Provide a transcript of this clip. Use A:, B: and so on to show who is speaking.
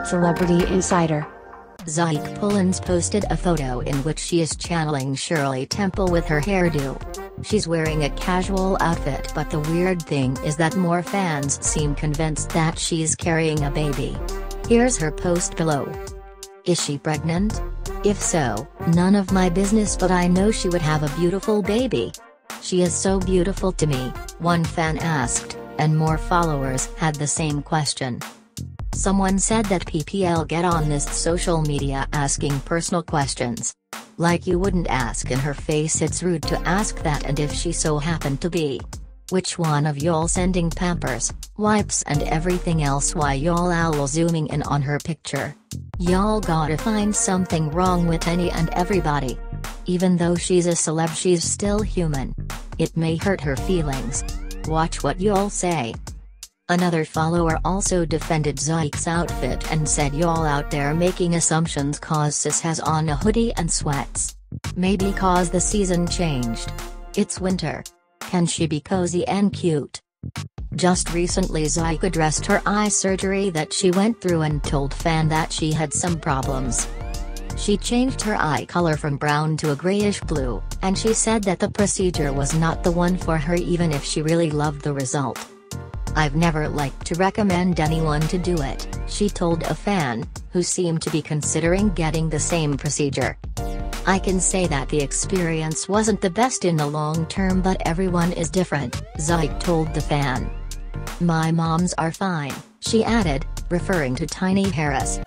A: Celebrity Insider.
B: Zonnique Pullins posted a photo in which she is channeling Shirley Temple with her hairdo. She's wearing a casual outfit, but the weird thing is that more fans seem convinced that she's carrying a baby. Here's her post below. Is she pregnant? If so, none of my business, but I know she would have a beautiful baby. She is so beautiful to me, one fan asked, and more followers had the same question. Someone said that PPL get on this social media asking personal questions. Like you wouldn't ask in her face, it's rude to ask that, and if she so happened to be. Which one of y'all sending Pampers, wipes and everything else? Why y'all owl zooming in on her picture? Y'all gotta find something wrong with any and everybody. Even though she's a celeb, she's still human. It may hurt her feelings. Watch what y'all say. Another follower also defended Zonnique's outfit and said y'all out there making assumptions cause sis has on a hoodie and sweats. Maybe cause the season changed. It's winter. Can she be cozy and cute? Just recently Zonnique addressed her eye surgery that she went through and told fan that she had some problems. She changed her eye color from brown to a grayish blue, and she said that the procedure was not the one for her even if she really loved the result. I've never liked to recommend anyone to do it, she told a fan, who seemed to be considering getting the same procedure. I can say that the experience wasn't the best in the long term, but everyone is different, Zonnique told the fan. My moms are fine, she added, referring to Tiny Harris.